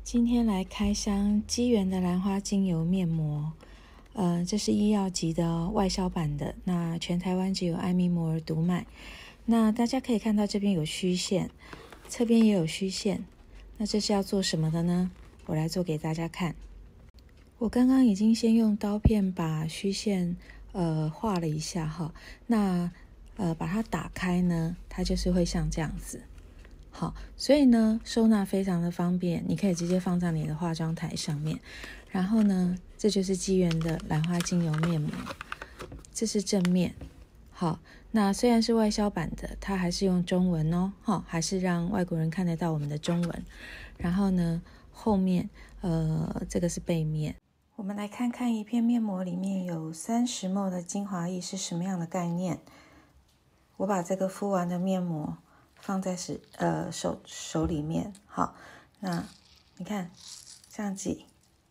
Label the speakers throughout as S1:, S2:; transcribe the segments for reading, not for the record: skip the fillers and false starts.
S1: 今天来开箱基源的兰花精油面膜，这是医药级的外销版的，那全台湾只有艾咪摩尔独卖。那大家可以看到这边有虚线，侧边也有虚线，那这是要做什么的呢？我来做给大家看。我刚刚已经先用刀片把虚线画了一下哈，那把它打开呢，它就是会像这样子。好，所以呢，收纳非常的方便，你可以直接放在你的化妆台上面。然后呢，这就是基源的兰花精油面膜，这是正面。好，那虽然是外销版的，它还是用中文哦，还是让外国人看得到我们的中文。然后呢，后面这个是背面。我们来看看一片面膜里面有30ml 的精华液是什么样的概念。我把这个敷完的面膜放在手里面，好，那你看这样挤，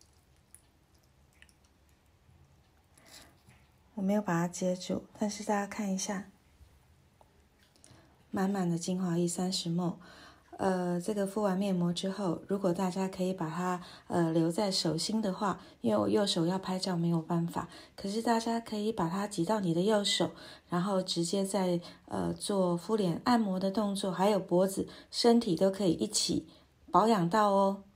S1: 我没有把它接住，但是大家看一下，满满的精华液30ml。这个敷完面膜之后，如果大家可以把它留在手心的话，因为我右手要拍照没有办法，可是大家可以把它挤到你的右手，然后直接在做敷脸按摩的动作，还有脖子、身体都可以一起保养到哦。